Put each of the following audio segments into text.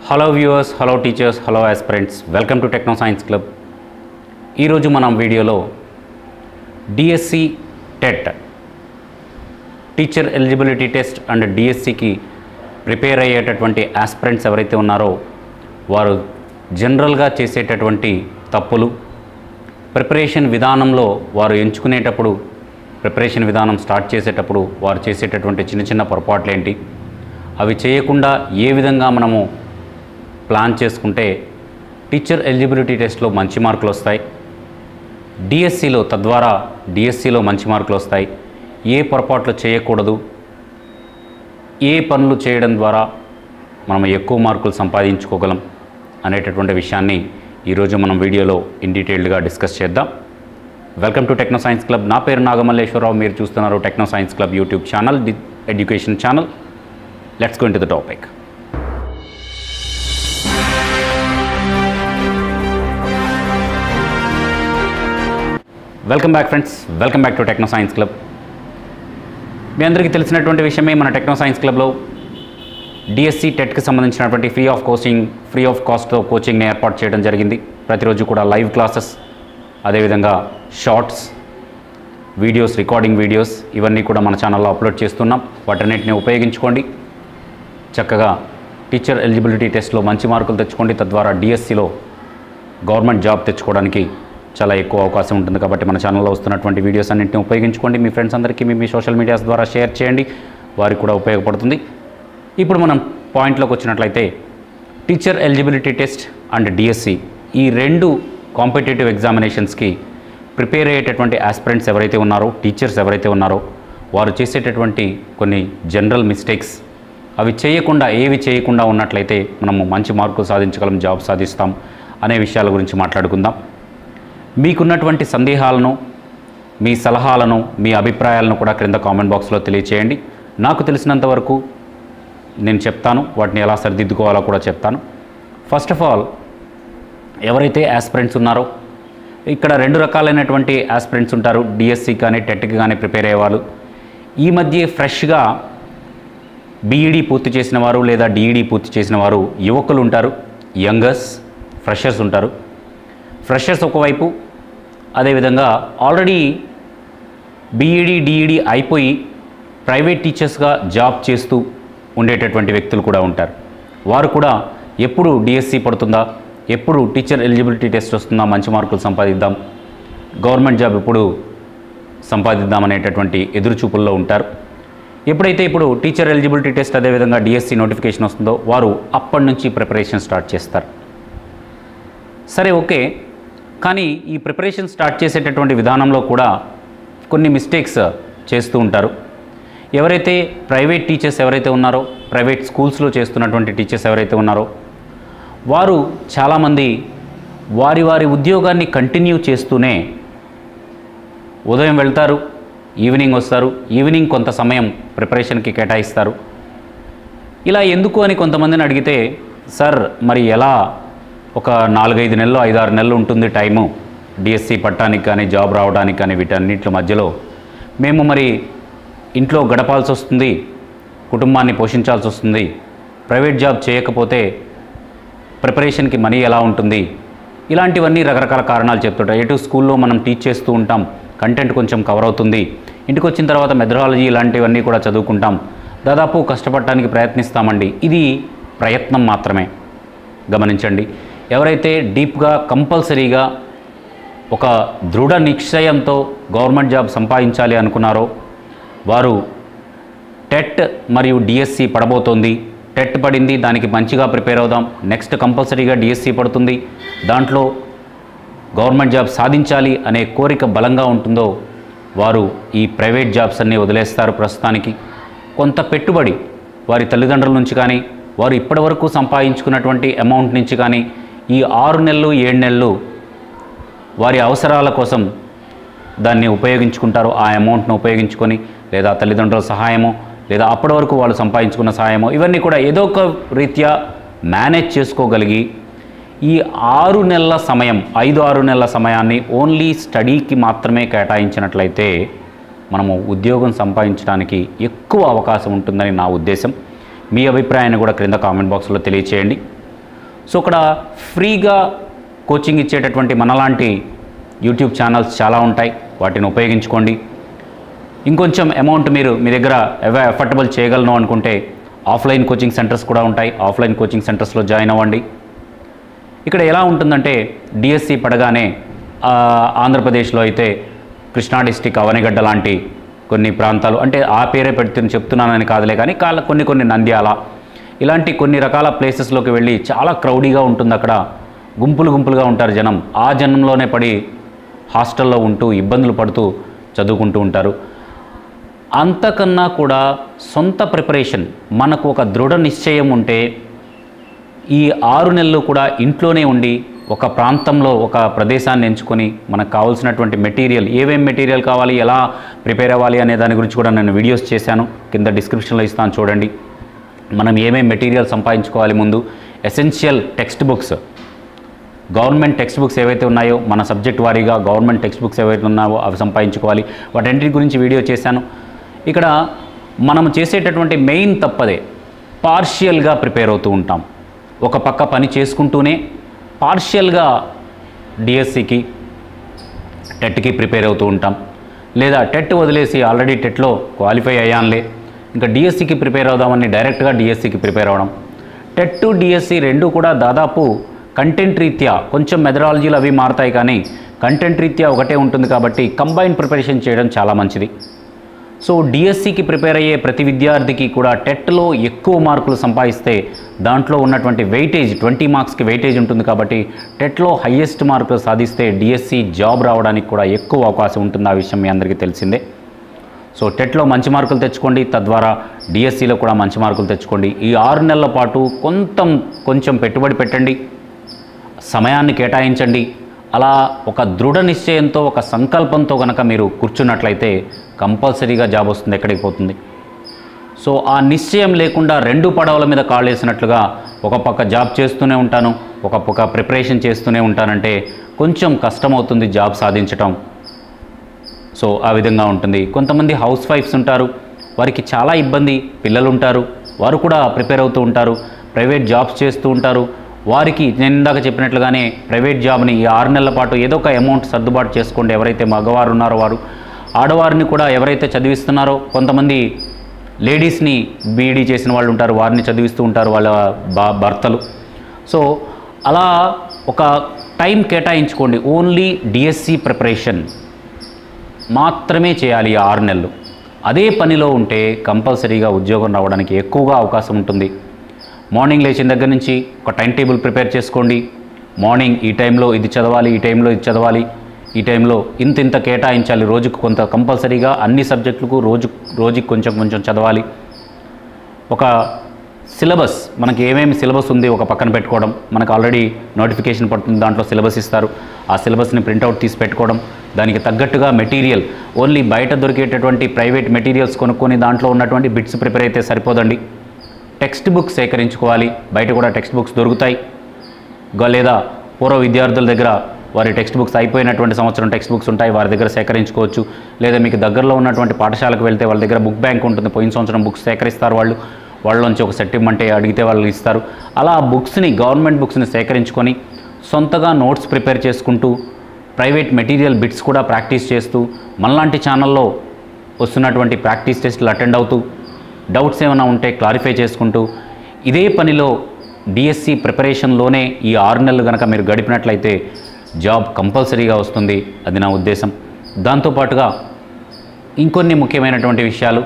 Hello viewers, hello teachers, hello aspirants, welcome to techno science club. ఈరోజు మనం వీడియోలో DSC TET teacher eligibility test and డిఎస్సికి prepare అయ్యేటటువంటి aspirants ఎవరైతే ఉన్నారో వారు జనరల్గా చేసేటటువంటి తప్పులు, ప్రిపరేషన్ విధానంలో వారు ఎంచుకునేటప్పుడు, ప్రిపరేషన్ విధానం స్టార్ట్ చేసేటప్పుడు వారు చేసేటటువంటి చిన్న చిన్న పొరపాట్లు ఏంటి, అవి చేయకుండా ఏ విధంగా మనము ప్లాన్ చేసుకుంటే టీచర్ ఎలిజిబిలిటీ టెస్ట్లో మంచి మార్కులు వస్తాయి, డిఎస్సిలో తద్వారా డిఎస్సిలో మంచి మార్కులు వస్తాయి, ఏ పొరపాట్లు చేయకూడదు, ఏ పనులు చేయడం ద్వారా మనం ఎక్కువ మార్కులు సంపాదించుకోగలం అనేటటువంటి విషయాన్ని ఈరోజు మనం వీడియోలో ఇన్ డీటెయిల్డ్గా డిస్కస్ చేద్దాం. Welcome to techno science club. నా పేరు నాగమల్లేశ్వరరావు. మీరు చూస్తున్నారు techno science club YouTube channel, education channel. Let's go into the topic. Welcome back friends, welcome back to techno science club. మీ అందరికీ తెలిసినటువంటి విషయమే, మన టెక్నో సైన్స్ క్లబ్లో డిఎస్సి టెట్కి సంబంధించినటువంటి ఫ్రీ ఆఫ్ కాస్ట్తో కోచింగ్ని ఏర్పాటు చేయడం జరిగింది. ప్రతిరోజు కూడా లైవ్ క్లాసెస్, అదేవిధంగా షార్ట్స్ వీడియోస్, రికార్డింగ్ వీడియోస్ ఇవన్నీ కూడా మన ఛానల్లో అప్లోడ్ చేస్తున్నాం. వాటన్నిటిని ఉపయోగించుకోండి. చక్కగా టీచర్ ఎలిజిబిలిటీ టెస్ట్లో మంచి మార్కులు తెచ్చుకోండి. తద్వారా డిఎస్సిలో గవర్నమెంట్ జాబ్ తెచ్చుకోవడానికి చాలా ఎక్కువ అవకాశం ఉంటుంది. కాబట్టి మన ఛానల్లో వస్తున్నటువంటి వీడియోస్ అన్నింటినీ ఉపయోగించుకోండి. మీ ఫ్రెండ్స్ అందరికీ మీ సోషల్ మీడియాస్ ద్వారా షేర్ చేయండి, వారికి కూడా ఉపయోగపడుతుంది. ఇప్పుడు మనం పాయింట్లోకి వచ్చినట్లయితే, teacher eligibility test and DSC ఈ రెండు కాంపిటేటివ్ ఎగ్జామినేషన్స్కి ప్రిపేర్ అయ్యేటటువంటి ఆస్పిరెంట్స్ ఎవరైతే ఉన్నారో, టీచర్స్ ఎవరైతే ఉన్నారో వారు చేసేటటువంటి కొన్ని జనరల్ మిస్టేక్స్, అవి ఏవి చేయకుండా ఉన్నట్లయితే మనము మంచి మార్కులు సాధించగలం, జాబ్ సాధిస్తాం అనే విషయాల గురించి మాట్లాడుకుందాం. మీకున్నటువంటి సందేహాలను, మీ సలహాలను, మీ అభిప్రాయాలను కూడా క్రింద కామెంట్ బాక్స్లో తెలియచేయండి. నాకు తెలిసినంత వరకు నేను చెప్తాను, వాటిని ఎలా సరిదిద్దుకోవాలో కూడా చెప్తాను. ఫస్ట్ ఆఫ్ ఆల్, ఎవరైతే ఆస్పిరెంట్స్ ఉన్నారో, ఇక్కడ రెండు రకాలైనటువంటి ఆస్పిరెంట్స్ ఉంటారు. డిఎస్సి కానీ టెట్కి కానీ ప్రిపేర్ అయ్యేవాళ్ళు. ఈ మధ్య ఫ్రెష్గా బీఈడీ పూర్తి చేసిన వారు లేదా డిఈడీ పూర్తి చేసిన వారు యువకులు ఉంటారు, యంగర్స్, ఫ్రెషర్స్ ఉంటారు. ఫ్రెషర్స్ ఒకవైపు, అదేవిధంగా ఆల్రెడీ బీఈడీ డిఈడీ అయిపోయి ప్రైవేట్ టీచర్స్గా జాబ్ చేస్తూ ఉండేటటువంటి వ్యక్తులు కూడా ఉంటారు. వారు కూడా ఎప్పుడు డిఎస్సి పడుతుందా, ఎప్పుడు టీచర్ ఎలిజిబిలిటీ టెస్ట్ వస్తుందా, మంచి మార్కులు సంపాదిద్దాం, గవర్నమెంట్ జాబ్ ఎప్పుడు సంపాదిద్దాం అనేటటువంటి ఎదురుచూపుల్లో ఉంటారు. ఎప్పుడైతే ఇప్పుడు టీచర్ ఎలిజిబిలిటీ టెస్ట్ అదేవిధంగా డిఎస్సి నోటిఫికేషన్ వస్తుందో వారు అప్పటి నుంచి ప్రిపరేషన్ స్టార్ట్ చేస్తారు. సరే, ఓకే. కానీ ఈ ప్రిపరేషన్ స్టార్ట్ చేసేటటువంటి విధానంలో కూడా కొన్ని మిస్టేక్స్ చేస్తూ ఉంటారు. ఎవరైతే ప్రైవేట్ టీచర్స్ ఎవరైతే ఉన్నారో, ప్రైవేట్ స్కూల్స్లో చేస్తున్నటువంటి టీచర్స్ ఎవరైతే ఉన్నారో వారు చాలామంది వారి ఉద్యోగాన్ని కంటిన్యూ చేస్తూనే ఉదయం వెళ్తారు, ఈవినింగ్ వస్తారు, ఈవినింగ్ కొంత సమయం ప్రిపరేషన్కి కేటాయిస్తారు. ఇలా ఎందుకు అని కొంతమందిని అడిగితే, సార్ మరి ఎలా ఒక 4-5 నెలలు, 5-6 నెలలు ఉంటుంది టైము డిఎస్సి పట్టానికి కానీ జాబ్ రావడానికి కానీ, వీటన్నిటి మధ్యలో మేము మరి ఇంట్లో గడపాల్సి వస్తుంది, కుటుంబాన్ని పోషించాల్సి వస్తుంది, ప్రైవేట్ జాబ్ చేయకపోతే ప్రిపరేషన్కి మనీ ఎలా ఉంటుంది, ఇలాంటివన్నీ రకరకాల కారణాలు చెప్తుంటారు. ఎటు స్కూల్లో మనం టీచ్ చేస్తూ ఉంటాం, కంటెంట్ కొంచెం కవర్ అవుతుంది, ఇంటికి వచ్చిన తర్వాత మెథడాలజీ ఇలాంటివన్నీ కూడా చదువుకుంటాం, దాదాపు కష్టపడటానికి ప్రయత్నిస్తామండి. ఇది ప్రయత్నం మాత్రమే, గమనించండి. ఎవరైతే డీప్గా కంపల్సరీగా ఒక దృఢ నిశ్చయంతో గవర్నమెంట్ జాబ్ సంపాదించాలి అనుకున్నారో వారు టెట్ మరియు డిఎస్సి పడబోతోంది, టెట్ పడింది, దానికి మంచిగా ప్రిపేర్ అవుదాం, నెక్స్ట్ కంపల్సరీగా డిఎస్సి పడుతుంది, దాంట్లో గవర్నమెంట్ జాబ్ సాధించాలి అనే కోరిక బలంగా ఉంటుందో వారు ఈ ప్రైవేట్ జాబ్స్ అన్నీ వదిలేస్తారు. ప్రస్తుతానికి కొంత పెట్టుబడి వారి తల్లిదండ్రుల నుంచి కానీ, వారు ఇప్పటివరకు సంపాదించుకున్నటువంటి అమౌంట్ నుంచి కానీ ఈ 6 నెలలు 7 నెలలు వారి అవసరాల కోసం దాన్ని ఉపయోగించుకుంటారు. ఆ అమౌంట్ను ఉపయోగించుకొని, లేదా తల్లిదండ్రుల సహాయమో, లేదా అప్పటి వరకు వాళ్ళు సంపాదించుకున్న సహాయమో, ఇవన్నీ కూడా ఏదో ఒక రీత్యా మేనేజ్ చేసుకోగలిగి ఈ 6 నెలల సమయం, 5-6 నెలల సమయాన్ని ఓన్లీ స్టడీకి మాత్రమే కేటాయించినట్లయితే మనము ఉద్యోగం సంపాదించడానికి ఎక్కువ అవకాశం ఉంటుందని నా ఉద్దేశం. మీ అభిప్రాయాన్ని కూడా క్రింద కామెంట్ బాక్స్లో తెలియచేయండి. సో ఇక్కడ ఫ్రీగా కోచింగ్ ఇచ్చేటటువంటి మనలాంటి యూట్యూబ్ ఛానల్స్ చాలా ఉంటాయి, వాటిని ఉపయోగించుకోండి. ఇంకొంచెం అమౌంట్ మీరు మీ దగ్గర ఎఫర్టబుల్ చేయగలను అనుకుంటే ఆఫ్లైన్ కోచింగ్ సెంటర్స్ కూడా ఉంటాయి, ఆఫ్లైన్ కోచింగ్ సెంటర్స్లో జాయిన్ అవ్వండి. ఇక్కడ ఎలా ఉంటుందంటే డిఎస్సి పడగానే ఆంధ్రప్రదేశ్లో అయితే కృష్ణా డిస్టిక్ అవనిగడ్డ లాంటి కొన్ని ప్రాంతాలు, అంటే ఆ పేరే చెప్తున్నానని కాదులే కానీ కొన్ని నంద్యాల ఇలాంటి కొన్ని రకాల ప్లేసెస్లోకి వెళ్ళి చాలా క్రౌడీగా ఉంటుంది. అక్కడ గుంపులుగా ఉంటారు జనం. ఆ జనంలోనే పడి హాస్టల్లో ఉంటూ ఇబ్బందులు పడుతూ చదువుకుంటూ ఉంటారు. అంతకన్నా కూడా సొంత ప్రిపరేషన్, మనకు ఒక దృఢ నిశ్చయం ఉంటే ఈ 6 నెలలు కూడా ఇంట్లోనే ఉండి ఒక ప్రాంతంలో ఒక ప్రదేశాన్ని ఎంచుకొని మనకు కావాల్సినటువంటి మెటీరియల్, ఏమేం మెటీరియల్ కావాలి, ఎలా ప్రిపేర్ అవ్వాలి అనే దాని గురించి కూడా నేను వీడియోస్ చేశాను, కింద డిస్క్రిప్షన్లో ఇస్తాను చూడండి. మనం ఏమేం మెటీరియల్ సంపాదించుకోవాలి, ముందు essential text books, government text books ఏవైతే ఉన్నాయో మన సబ్జెక్ట్ వారీగా గవర్నమెంట్ టెక్స్ట్ బుక్స్ ఏవైతే ఉన్నాయో అవి సంపాదించుకోవాలి. వాటన్నిటి గురించి వీడియో చేశాను. ఇక్కడ మనం చేసేటటువంటి మెయిన్ తప్పదే పార్షియల్గా ప్రిపేర్ అవుతూ ఉంటాం. ఒక పక్క పని చేసుకుంటూనే పార్షియల్గా డిఎస్సికి టెట్కి ప్రిపేర్ అవుతూ ఉంటాం. లేదా టెట్ వదిలేసి ఆల్రెడీ టెట్లో క్వాలిఫై అయ్యానులే ఇంకా డిఎస్సికి ప్రిపేర్ అవుదామని డైరెక్ట్గా డిఎస్సికి ప్రిపేర్ అవ్వడం. టెట్ డిఎస్సి రెండు కూడా దాదాపు కంటెంట్ రీత్యా కొంచెం మెథడాలజీలు అవి మారుతాయి, కానీ కంటెంట్ రీత్యా ఒకటే ఉంటుంది కాబట్టి కంబైన్ ప్రిపరేషన్ చేయడం చాలా మంచిది. సో డిఎస్సికి ప్రిపేర్ అయ్యే ప్రతి విద్యార్థికి కూడా టెట్లో ఎక్కువ మార్కులు సంపాదిస్తే దాంట్లో ఉన్నటువంటి వెయిటేజ్ 20 మార్క్స్కి వెయిటేజ్ ఉంటుంది కాబట్టి టెట్లో హయ్యెస్ట్ మార్కులు సాధిస్తే డిఎస్సి జాబ్ రావడానికి కూడా ఎక్కువ అవకాశం ఉంటుంది. ఆ విషయం మీ అందరికీ తెలిసిందే. సో టెట్లో మంచి మార్కులు తెచ్చుకోండి, తద్వారా డిఎస్సిలో కూడా మంచి మార్కులు తెచ్చుకోండి. ఈ 6 నెలల పాటు కొంచెం పెట్టుబడి పెట్టండి, సమయాన్ని కేటాయించండి. అలా ఒక దృఢ నిశ్చయంతో ఒక సంకల్పంతో కనుక మీరు కూర్చున్నట్లయితే కంపల్సరీగా జాబ్ వస్తుంది, ఎక్కడికి పోతుంది. సో ఆ నిశ్చయం లేకుండా 2 పడవల మీద కాళ్ళు వేసినట్లుగా ఒక పక్క జాబ్ చేస్తూనే ఉంటాను, ఒక పక్క ప్రిపరేషన్ చేస్తూనే ఉంటానంటే కొంచెం కష్టమవుతుంది జాబ్ సాధించటం. సో ఆ విధంగా ఉంటుంది. కొంతమంది హౌస్ వైఫ్స్ ఉంటారు, వారికి చాలా ఇబ్బంది, పిల్లలు ఉంటారు, వారు కూడా ప్రిపేర్ అవుతూ ఉంటారు, ప్రైవేట్ జాబ్స్ చేస్తూ ఉంటారు. వారికి నేను ఇందాక చెప్పినట్లుగానే ప్రైవేట్ జాబ్ని ఈ 6 నెలల పాటు ఏదో ఒక అమౌంట్ సర్దుబాటు చేసుకోండి. ఎవరైతే మగవారు ఉన్నారో వారు, ఆడవారిని కూడా ఎవరైతే చదివిస్తున్నారో, కొంతమంది లేడీస్ని బీఈడీ చేసిన వాళ్ళు ఉంటారు, వారిని చదివిస్తూ ఉంటారు వాళ్ళ భర్తలు. సో అలా ఒక టైం కేటాయించుకోండి. ఓన్లీ డిఎస్సి ప్రిపరేషన్ మాత్రమే చేయాలి ఈ 6 నెలలు. అదే పనిలో ఉంటే కంపల్సరీగా ఉద్యోగం రావడానికి ఎక్కువగా అవకాశం ఉంటుంది. మార్నింగ్ లేచిన దగ్గర నుంచి ఒక టైం టేబుల్ ప్రిపేర్ చేసుకోండి. మార్నింగ్ ఈ టైంలో ఇది చదవాలి, ఈ టైంలో ఇది చదవాలి, ఈ టైంలో ఇంత కేటాయించాలి, రోజుకు కొంత కంపల్సరీగా అన్ని సబ్జెక్టులకు రోజుకి కొంచెం చదవాలి. ఒక సిలబస్, మనకి ఏమేమి సిలబస్ ఉంది ఒక పక్కన పెట్టుకోవడం, మనకు ఆల్రెడీ నోటిఫికేషన్ పడుతుంది, దాంట్లో సిలబస్ ఇస్తారు, ఆ సిలబస్ని ప్రింట్అవుట్ తీసి పెట్టుకోవడం, దానికి తగ్గట్టుగా మెటీరియల్, ఓన్లీ బయట దొరికేటటువంటి ప్రైవేట్ మెటీరియల్స్ కొనుక్కొని దాంట్లో ఉన్నటువంటి బిట్స్ ప్రిపేర్ అయితే సరిపోదండి. టెక్స్ట్ బుక్స్ సేకరించుకోవాలి. బయట కూడా టెక్స్ట్ బుక్స్ దొరుకుతాయి, లేదా పూర్వ విద్యార్థుల దగ్గర వారి టెక్స్ట్ బుక్స్ అయిపోయినటువంటి సంవత్సరం టెక్స్ట్ బుక్స్ ఉంటాయి, వారి దగ్గర సేకరించుకోవచ్చు. లేదా మీకు దగ్గరలో ఉన్నటువంటి పాఠశాలకు వెళ్తే వాళ్ళ దగ్గర బుక్ బ్యాంక్ ఉంటుంది, పోయిన సంవత్సరం బుక్స్ సేకరిస్తారు, వాళ్ళలోంచి ఒక సెట్ ఇమ్మంటే అడిగితే వాళ్ళు ఇస్తారు. అలా బుక్స్ని, గవర్నమెంట్ బుక్స్ని సేకరించుకొని సొంతగా నోట్స్ ప్రిపేర్ చేసుకుంటూ ప్రైవేట్ మెటీరియల్ బిట్స్ కూడా ప్రాక్టీస్ చేస్తూ మనలాంటి ఛానల్లో వస్తున్నటువంటి ప్రాక్టీస్ టెస్టులు అటెండ్ అవుతూ డౌట్స్ ఏమైనా ఉంటే క్లారిఫై చేసుకుంటూ ఇదే పనిలో డిఎస్సి ప్రిపరేషన్లోనే ఈ 6 నెలలు కనుక మీరు గడిపినట్లయితే జాబ్ కంపల్సరీగా వస్తుంది. అది నా ఉద్దేశం. దాంతోపాటుగా ఇంకొన్ని ముఖ్యమైనటువంటి విషయాలు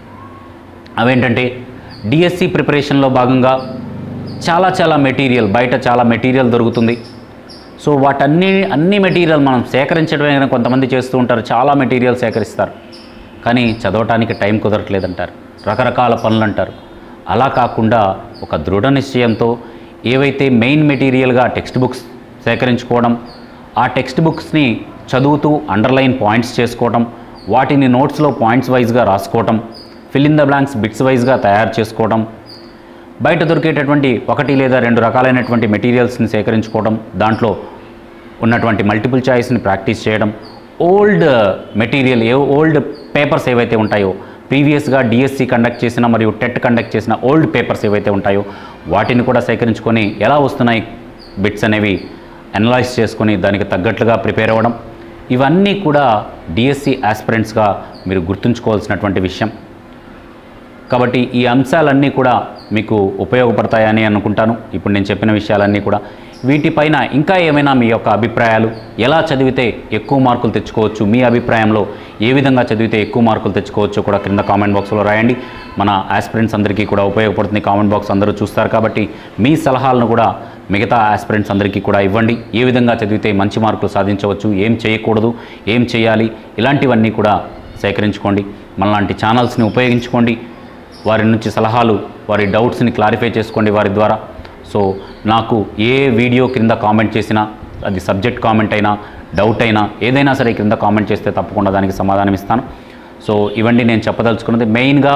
అవేంటంటే డిఎస్సి ప్రిపరేషన్లో భాగంగా చాలా మెటీరియల్, బయట చాలా మెటీరియల్ దొరుకుతుంది. సో అన్ని మెటీరియల్ మనం సేకరించడమే కొంతమంది చేస్తూ ఉంటారు, చాలా మెటీరియల్ సేకరిస్తారు, కానీ చదవటానికి టైం కుదరట్లేదంటారు, రకరకాల పనులు అంటారు. అలా కాకుండా ఒక దృఢ నిశ్చయంతో ఏవైతే మెయిన్ మెటీరియల్గా టెక్స్ట్ బుక్స్ సేకరించుకోవడం, ఆ టెక్స్ట్ బుక్స్ని చదువుతూ అండర్లైన్ పాయింట్స్ చేసుకోవడం, వాటిని నోట్స్లో పాయింట్స్ వైజ్గా రాసుకోవడం, fill in the blanks bits వైజ్గా తయారు చేసుకోవడం, బయట దొరికేటటువంటి 1 లేదా 2 రకాలైనటువంటి మెటీరియల్స్ని సేకరించుకోవడం, దాంట్లో ఉన్నటువంటి మల్టిపుల్ చాయిస్ని ప్రాక్టీస్ చేయడం, ఓల్డ్ మెటీరియల్, ఓల్డ్ పేపర్స్ ఏవైతే ఉంటాయో ప్రీవియస్గా డిఎస్సి కండక్ట్ చేసిన మరియు టెట్ కండక్ట్ చేసిన ఓల్డ్ పేపర్స్ ఏవైతే ఉంటాయో వాటిని కూడా సేకరించుకొని ఎలా వస్తున్నాయి బిట్స్ అనేవి అనలైజ్ చేసుకొని దానికి తగ్గట్లుగా ప్రిపేర్ అవ్వడం, ఇవన్నీ కూడా డిఎస్సి ఆస్పిరెంట్స్గా మీరు గుర్తుంచుకోవాల్సినటువంటి విషయం. కాబట్టి ఈ అంశాలన్నీ కూడా మీకు ఉపయోగపడతాయని అనుకుంటాను. ఇప్పుడు నేను చెప్పిన విషయాలన్నీ కూడా. వీటిపైన ఇంకా ఏమైనా మీ యొక్క అభిప్రాయాలు, ఎలా చదివితే ఎక్కువ మార్కులు తెచ్చుకోవచ్చు, మీ అభిప్రాయంలో ఏ విధంగా చదివితే ఎక్కువ మార్కులు తెచ్చుకోవచ్చు కూడా క్రింద కామెంట్ బాక్స్లో రాయండి. మన ఆస్పిరెంట్స్ అందరికీ కూడా ఉపయోగపడుతుంది. కామెంట్ బాక్స్ అందరూ చూస్తారు కాబట్టి మీ సలహాలను కూడా మిగతా ఆస్పిరెంట్స్ అందరికీ కూడా ఇవ్వండి. ఏ విధంగా చదివితే మంచి మార్కులు సాధించవచ్చు, ఏం చేయకూడదు, ఏం చేయాలి, ఇలాంటివన్నీ కూడా సేకరించుకోండి. మనలాంటి ఛానల్స్ని ఉపయోగించుకోండి. వారి నుంచి సలహాలు, వారి డౌట్స్ని క్లారిఫై చేసుకోండి వారి ద్వారా. సో నాకు ఏ వీడియో క్రింద కామెంట్ చేసినా, అది సబ్జెక్ట్ కామెంట్ అయినా, డౌట్ అయినా, ఏదైనా సరే క్రింద కామెంట్ చేస్తే తప్పకుండా దానికి సమాధానం ఇస్తాను. సో ఇవన్నీ నేను చెప్పదలుచుకున్నది. మెయిన్గా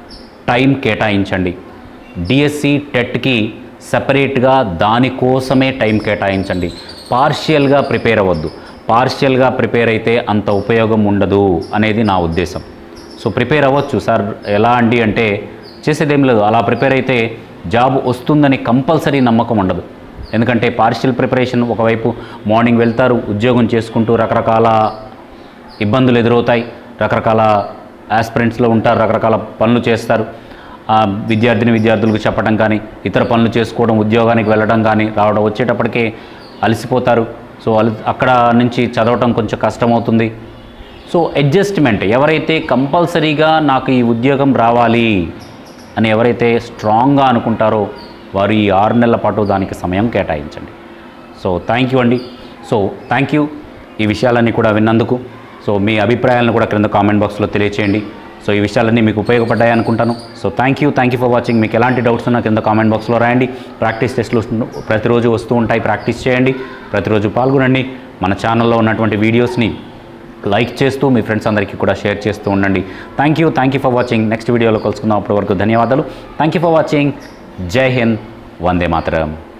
టైం కేటాయించండి. డిఎస్సి టెట్కి సపరేట్గా దానికోసమే టైం కేటాయించండి. పార్షియల్గా ప్రిపేర్ అవ్వద్దు. పార్షియల్గా ప్రిపేర్ అయితే అంత ఉపయోగం ఉండదు అనేది నా ఉద్దేశం. సో ప్రిపేర్ అవ్వచ్చు సార్, ఎలా అండి అంటే చేసేదేం లేదు. అలా ప్రిపేర్ అయితే జాబ్ వస్తుందని కంపల్సరీ నమ్మకం ఉండదు. ఎందుకంటే పార్షియల్ ప్రిపరేషన్, ఒకవైపు మార్నింగ్ వెళ్తారు, ఉద్యోగం చేసుకుంటూ రకరకాల ఇబ్బందులు ఎదురవుతాయి, రకరకాల ఆస్పిరెంట్స్లో ఉంటారు, రకరకాల పనులు చేస్తారు. విద్యార్థులకు చెప్పడం కానీ, ఇతర పనులు చేసుకోవడం, ఉద్యోగానికి వెళ్ళడం కానీ, రావడం, వచ్చేటప్పటికే అలసిపోతారు. సో అక్కడ నుంచి చదవటం కొంచెం కష్టమవుతుంది. సో అడ్జస్ట్మెంట్, ఎవరైతే కంపల్సరీగా నాకు ఈ ఉద్యోగం రావాలి అని ఎవరైతే స్ట్రాంగ్గా అనుకుంటారో వారు ఈ 6 నెలల పాటు దానికి సమయం కేటాయించండి. సో థ్యాంక్ యూ అండి. సో థ్యాంక్ యూ ఈ విషయాలన్నీ కూడా విన్నందుకు. సో మీ అభిప్రాయాలను కూడా క్రింద కామెంట్ బాక్స్లో తెలియచేయండి. సో ఈ విషయాలన్నీ మీకు ఉపయోగపడ్డాయి అనుకుంటాను. So thank you for watching. మీకు ఎలాంటి డౌట్స్ ఉన్నా కింద కామెంట్ బాక్స్లో రాయండి. ప్రాక్టీస్ టెస్ట్లు ప్రతిరోజు వస్తూ ఉంటాయి, ప్రాక్టీస్ చేయండి, ప్రతిరోజు పాల్గొనండి. మన ఛానల్లో ఉన్నటువంటి వీడియోస్ని లైక్ చేస్తూ మీ ఫ్రెండ్స్ అందరికీ కూడా షేర్ చేస్తూ ఉండండి. Thank you for watching. Next వీడియోలో కలుసుకుందాం. అప్పటి వరకు ధన్యవాదాలు. Thank you for watching. జై హింద్, వందే మాతరం.